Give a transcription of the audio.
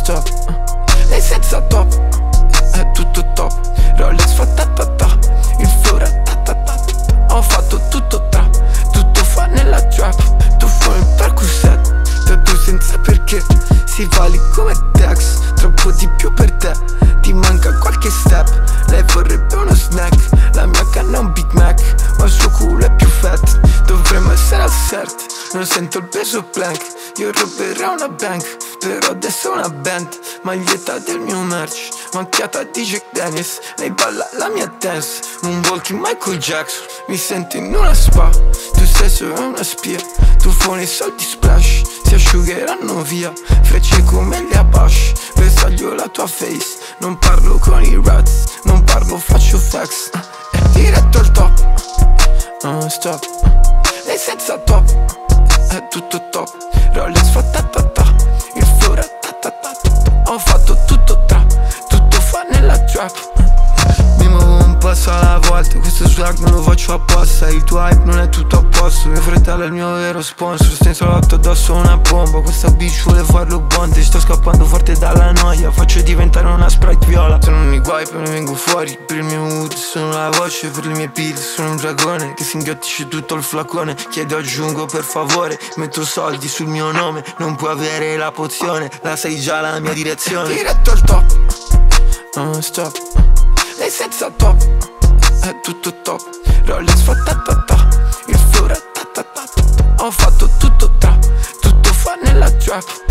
stop. Lei senza top, è tutto top. Rolex fa ta ta ta, il flow ta ta ta. Ho fatto tutto tra, tutto fa nella trap. Tu fuori il percusset, da tu senza perché. Si vali come Dex, troppo di più per te. Ti manca qualche step, lei vorrebbe uno snack. La mia canna è un Big Mac, ma il suo culo è più fat. Dovremmo essere al cert, non sento il peso blank. Io ruberò una bank, però adesso è una band. Maglietta del mio merch, macchiata di Jack Daniels. Lei balla la mia dance, un walking Michael Jackson. Mi sento in una spa, tu sei solo una spia. Tu fuori i soldi splash, si asciugheranno via. Frecce come gli Apache, bersaglio la tua face. Non parlo con i rats, non parlo, faccio fax. Diretto al top, non stop. Lei senza top, è tutto top. Rolex fa ta ta ta, il flow ta ta ta. Ho fatto tutto tra, tutto fa nella trap. Mi muovo un passo alla volta, questo swag non lo faccio apposta. Il tuo hype non è tutto a posto, mio fratello è il mio vero sponsor. Sto in salotto addosso una bomba, questa bitch vuole farlo bonte. Sto scappando forte dalla noia, faccio diventare una Sprite viola. Sono nei guai poi ne vengo fuori, per il mio mood sono la voce, per le mie pills sono un dragone che si inghiottisce tutto il flacone. Chiedo aggiungo per favore, metto soldi sul mio nome. Non puoi avere la pozione, la sai già la mia direzione. Diretto al top, non stop. Lei senza top, è tutto top. Rolex fa ta ta ta, il flow ta ta ta. Ho fatto tutto tra, tutto fa nella trap.